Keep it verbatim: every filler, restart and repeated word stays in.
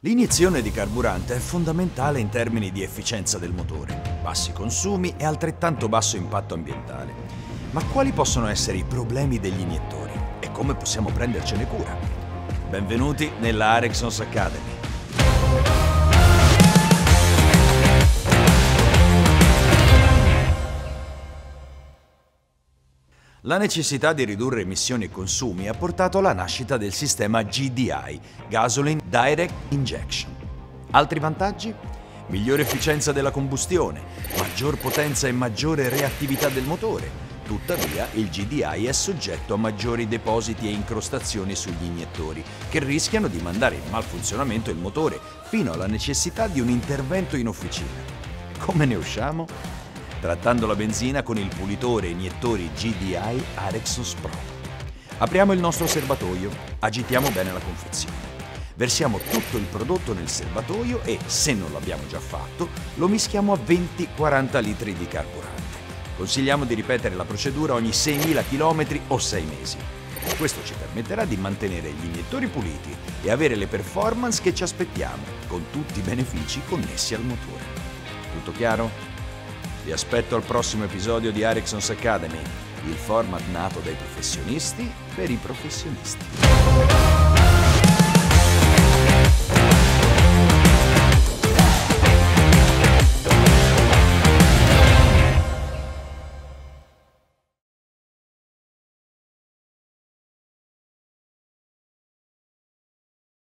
L'iniezione di carburante è fondamentale in termini di efficienza del motore, bassi consumi e altrettanto basso impatto ambientale. Ma quali possono essere i problemi degli iniettori e come possiamo prendercene cura? Benvenuti nella Aricsons Academy. La necessità di ridurre emissioni e consumi ha portato alla nascita del sistema G D I, Gasoline Direct Injection. Altri vantaggi? Migliore efficienza della combustione, maggior potenza e maggiore reattività del motore. Tuttavia, il G D I è soggetto a maggiori depositi e incrostazioni sugli iniettori, che rischiano di mandare in malfunzionamento il motore, fino alla necessità di un intervento in officina. Come ne usciamo? Trattando la benzina con il pulitore iniettori G D I Aricsons Pro. Apriamo il nostro serbatoio, agitiamo bene la confezione. Versiamo tutto il prodotto nel serbatoio e, se non l'abbiamo già fatto, lo mischiamo a venti quaranta litri di carburante. Consigliamo di ripetere la procedura ogni seimila chilometri o sei mesi. Questo ci permetterà di mantenere gli iniettori puliti e avere le performance che ci aspettiamo, con tutti i benefici connessi al motore. Tutto chiaro? Vi aspetto al prossimo episodio di Aricsons Academy, il format nato dai professionisti per i professionisti.